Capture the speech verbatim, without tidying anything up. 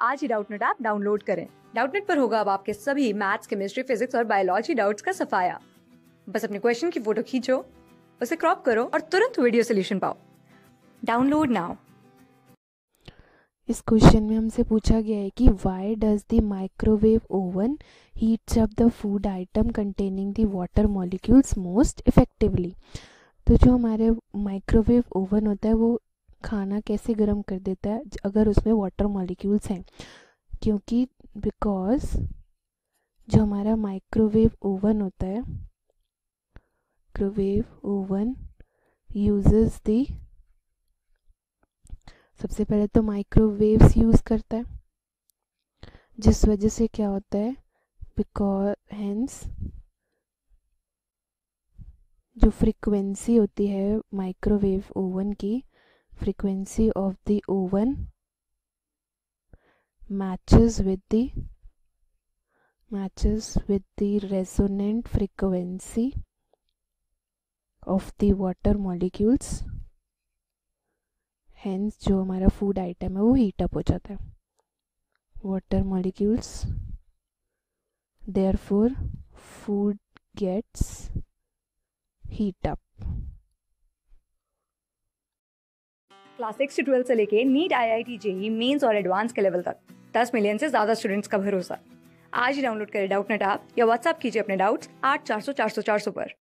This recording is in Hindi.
आज ही डाउटनट ऐप डाउनलोड करें। डाउटनट पर होगा अब आपके सभी मैथ्स, केमिस्ट्री, फिजिक्स और बायोलॉजी डाउट्स का सफाया। बस अपने क्वेश्चन की फोटो खींचो, उसे क्रॉप करो और तुरंत वीडियो सोल्यूशन पाओ। Download now. इस क्वेश्चन में हमसे पूछा गया है कि why does the microwave oven heats up the food item containing the water molecules most effectively. तो जो हमारे माइक्रोवेव ओवन होता है वो खाना कैसे गर्म कर देता है अगर उसमें वाटर मॉलिक्यूल्स हैं, क्योंकि बिकॉज जो हमारा माइक्रोवेव ओवन होता है माइक्रोवेव ओवन यूजेस द सबसे पहले तो माइक्रोवेव्स यूज़ करता है, जिस वजह से क्या होता है बिकॉज हेंस जो फ्रीक्वेंसी होती है माइक्रोवेव ओवन की, frequency of the oven matches with the matches with the resonant frequency of the water molecules. Hence जो हमारा फूड आइटम है वो हीट अप हो जाता है, water molecules, therefore food gets heat up. Class six से ट्वेल्थ से लेके NEET, I I T, JEE mains और एडवांस के लेवल तक दस मिलियन से ज्यादा स्टूडेंट्स का भरोसा। आज ही डाउनलोड करें डाउटनट ऐप या व्हाट्सएप कीजिए अपने डाउट्स आठ चार सौ चार सौ चार सौ पर।